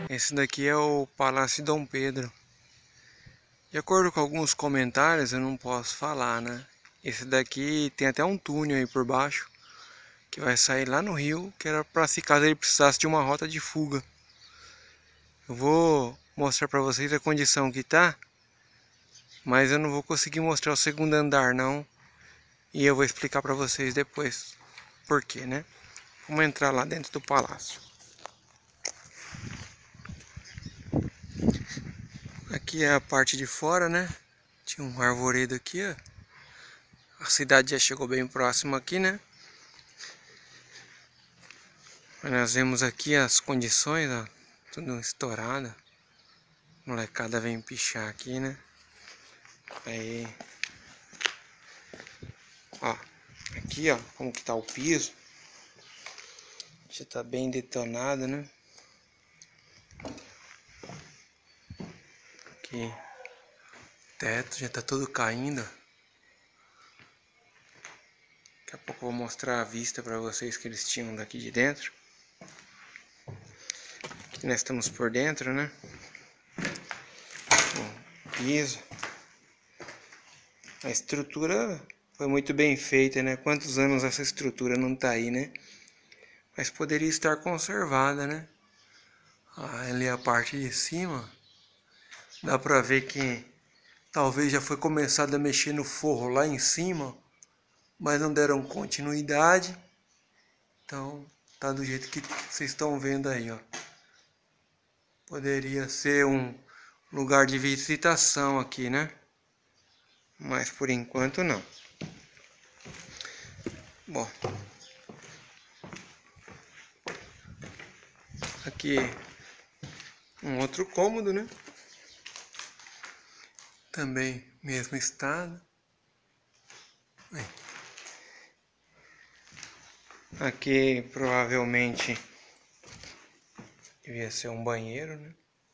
Esse daqui é o Palácio Dom Pedro. De acordo com alguns comentários, eu não posso falar, né? Esse daqui tem até um túnel aí por baixo, que vai sair lá no rio, que era para se caso ele precisasse de uma rota de fuga. Eu vou mostrar para vocês a condição que tá, mas eu não vou conseguir mostrar o segundo andar não. E eu vou explicar para vocês depois por quê, né? Vamos entrar lá dentro do palácio. Aqui é a parte de fora, né? Tinha um arvoredo aqui, ó. A cidade já chegou bem próximo aqui, né? Nós vemos aqui as condições, ó. Tudo estourado. A molecada vem pichar aqui, né? Aí. Ó. Aqui, ó. Como que tá o piso. Já tá bem detonado, né? Aqui. O teto já tá todo caindo. Daqui a pouco eu vou mostrar a vista para vocês que eles tinham daqui de dentro. Aqui nós estamos por dentro, né? O piso. A estrutura foi muito bem feita, né? Quantos anos essa estrutura não tá aí, né? Mas poderia estar conservada, né? Ali a parte de cima. Dá pra ver que talvez já foi começado a mexer no forro lá em cima, mas não deram continuidade. Então tá do jeito que vocês estão vendo aí, ó. Poderia ser um lugar de visitação aqui, né? Mas por enquanto não. Bom, aqui um outro cômodo, né? Também mesmo estado. Aqui provavelmente devia ser um banheiro, né?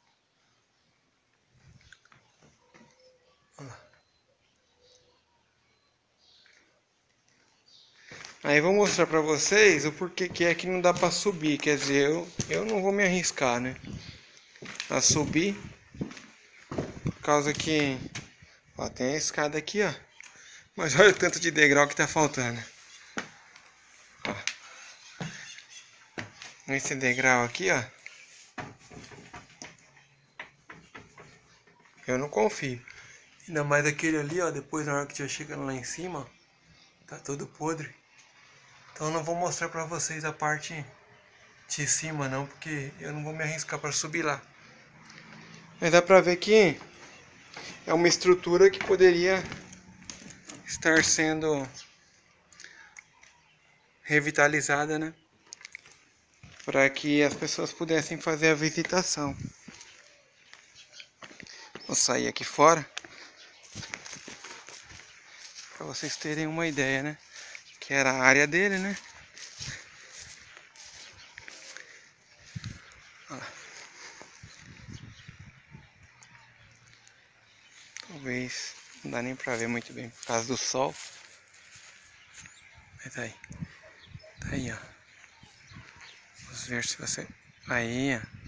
Aí vou mostrar pra vocês o porquê que é que não dá pra subir. Quer dizer, eu não vou me arriscar, né? A subir. Por causa que... Ó, tem a escada aqui, ó. Mas olha o tanto de degrau que tá faltando. Ó. Esse degrau aqui, ó. Eu não confio. Ainda mais aquele ali, ó. Depois na hora que já chegando lá em cima, ó, tá todo podre. Então eu não vou mostrar pra vocês a parte de cima não, porque eu não vou me arriscar pra subir lá. Mas dá pra ver que é uma estrutura que poderia estar sendo revitalizada, né? Para que as pessoas pudessem fazer a visitação. Vou sair aqui fora para vocês terem uma ideia, né? Que era a área dele, né? Talvez não dá nem para ver muito bem por causa do sol. Mas tá aí. Tá aí, ó. Vamos ver se você... Aí, ó.